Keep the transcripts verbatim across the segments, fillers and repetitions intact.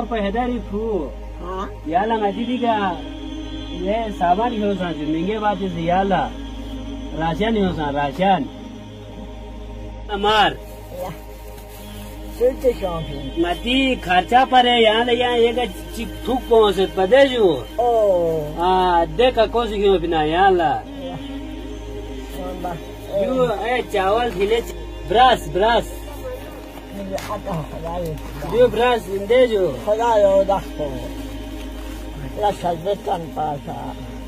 په هداري پرو یالا غدی دیگه یه سامان هستن زمینگه باید زیالا راشن هستن راشن امار سوچ شامپی متی خرچا پره یالا یا یک چیک ثوک پونست پده جو اوه آ دیکھا کوسی کیوں بنا یالا یو اے چاول تھیلے براس براس جو براس دے جو خدا یو دخو لا شدتن پاسا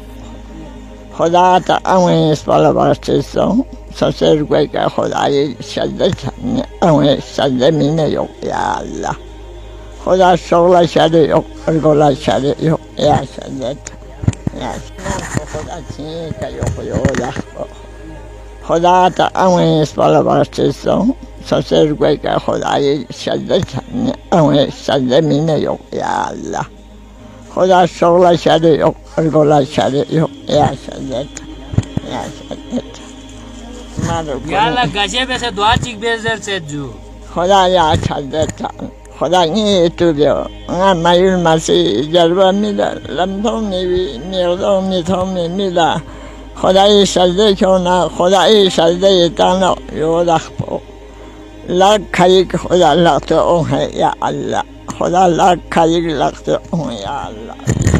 خدا تا امین اسپالا بارستیستان سسر گوی که خدای شدتن امین شدمینه یو یا الله خدا شغل شده یو ارگولا شده یو یا شدتن یا شدتن خدا چیه که یو یو دخو خدا تا امین اسپالا بارستیستان سسر گوی که خدای شدتن امین شدمینه یو یا الله خدا شغل شده یو ارگولا شده یو یا شدت یا شدت یالا گشه بسه دعا چیک بیزر سید جو خدا یا شدت خدا نیه تو بیو انا مایول مسیح جلوه میده لمتون میوی میردون میتون میده خدای شده کنه خدای شده تنه یو دخپو لک خیک خدا لگت اون ہے یا اللہ خدا لاکھ خیک لگت اون یا اللہ